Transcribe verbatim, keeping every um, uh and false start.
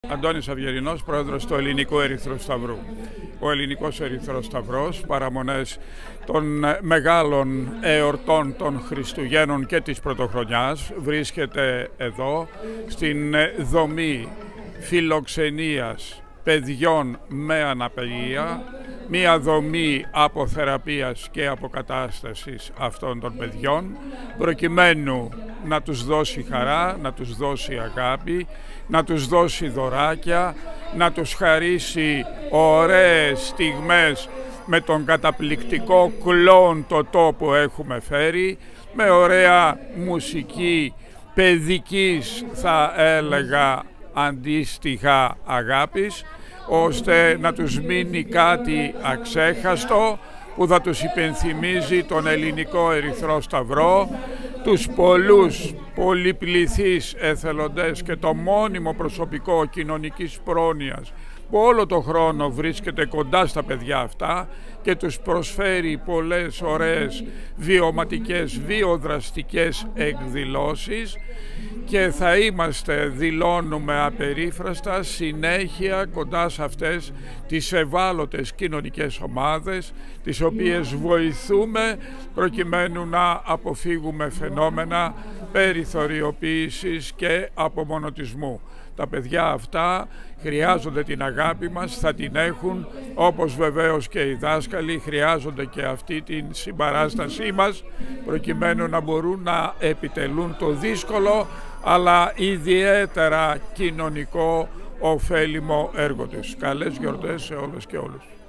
Αντώνης Αυγερινός, πρόεδρος του Ελληνικού Ερυθρού Σταυρού. Ο Ελληνικός Ερυθρός Σταυρός, παραμονές των μεγάλων εορτών των Χριστουγέννων και της Πρωτοχρονιάς, βρίσκεται εδώ στην δομή φιλοξενίας παιδιών με αναπηρία, μία δομή αποθεραπείας και αποκατάστασης αυτών των παιδιών, προκειμένου να τους δώσει χαρά, να τους δώσει αγάπη, να τους δώσει δωράκια, να τους χαρίσει ωραίες στιγμές με τον καταπληκτικό κλόουν τοτό που έχουμε φέρει, με ωραία μουσική παιδικής, θα έλεγα, αντίστοιχα αγάπης, ώστε να τους μείνει κάτι αξέχαστο που θα τους υπενθυμίζει τον Ελληνικό Ερυθρό Σταυρό, τους πολλούς πολυπληθείς εθελοντές και το μόνιμο προσωπικό κοινωνικής πρόνοιας που όλο το χρόνο βρίσκεται κοντά στα παιδιά αυτά και τους προσφέρει πολλές ωραίες βιωματικές, βιοδραστικές εκδηλώσεις, και θα είμαστε, δηλώνουμε απερίφραστα, συνέχεια κοντά σε αυτές τις ευάλωτες κοινωνικές ομάδες, τις οποίες βοηθούμε προκειμένου να αποφύγουμε φαινόμενα περιθωριοποίησης και απομονωτισμού. Τα παιδιά αυτά χρειάζονται την αγάπη μας, θα την έχουν, όπως βεβαίως και οι δάσκαλοι χρειάζονται και αυτή την συμπαράστασή μας, προκειμένου να μπορούν να επιτελούν το δύσκολο αλλά ιδιαίτερα κοινωνικό ωφέλιμο έργο τους. Καλές γιορτές σε όλες και όλους.